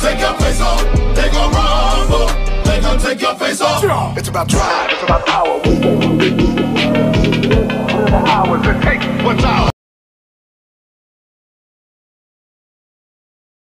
take your face off. They gon' rumble. They gon' take your face off. It's about drive, it's about power.